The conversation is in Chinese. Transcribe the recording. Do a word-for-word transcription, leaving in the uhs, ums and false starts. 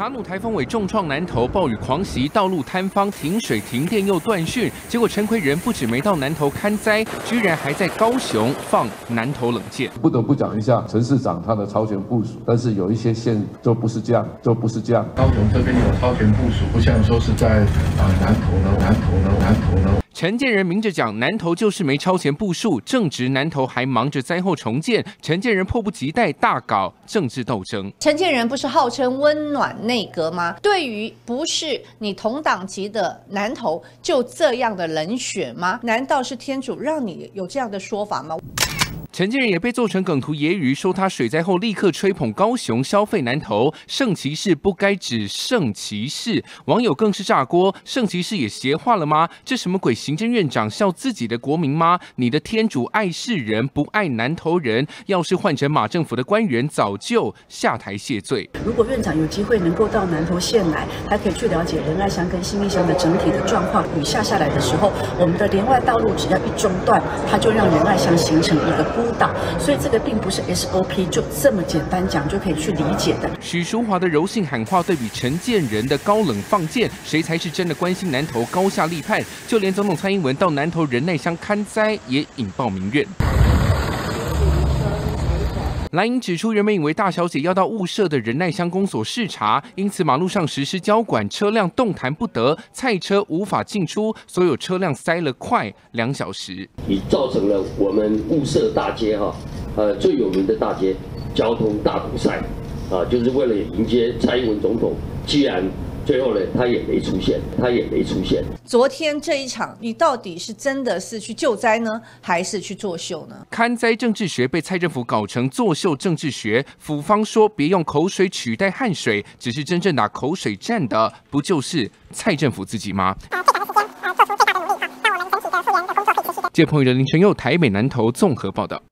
卡努台风尾重创南投，暴雨狂袭，道路坍方，停水、停电又断讯。结果陈奎仁不止没到南投勘灾，居然还在高雄放南投冷箭。 不得不讲一下陈市长他的超前部署，但是有一些县就不是这样，就不是这样。 高雄这边有超前部署，不像说是在啊南投呢，南投呢，南投呢。 陈建仁明着讲，南投就是没超前部署，正值南投还忙着灾后重建，陈建仁迫不及待大搞政治斗争。 陈建仁不是号称温暖内阁吗？对于不是你同党籍的南投就这样的人选吗？难道是天主让你有这样的说法吗？ 陈建仁也被做成梗图揶揄，说他水灾后立刻吹捧高雄消费南投，圣骑士不该只圣骑士。网友更是炸锅，圣骑士也邪化了吗？这什么鬼？行政院长笑自己的国民吗？你的天主爱世人，不爱南投人。要是换成马政府的官员，早就下台谢罪。 如果院长有机会能够到南投县来，他可以去了解仁爱乡跟新义乡的整体的状况。雨下下来的时候，我们的连外道路只要一中断，它就让仁爱乡形成一个孤岛，所以这个并不是 S O P 就这么简单讲就可以去理解的。 许淑华的柔性喊话对比陈建仁的高冷放箭，谁才是真的关心南投高下立判？就连总统蔡英文到南投仁爱乡勘灾也引爆民怨。 蓝营指出，人们以为大小姐要到雾社的仁爱乡公所视察，因此马路上实施交管，车辆动弹不得，菜车无法进出，所有车辆塞了快两小时， 也造成了我们雾社大街哈，呃最有名的大街交通大堵塞，啊，就是为了迎接蔡英文总统，既然 最后呢，他也没出现，他也没出现。 昨天这一场，你到底是真的是去救灾呢，还是去作秀呢？ 勘灾政治学被蔡政府搞成作秀政治学，府方说别用口水取代汗水，只是真正打口水战的，不就是蔡政府自己吗？借朋友的林承佑台北南投综合报道。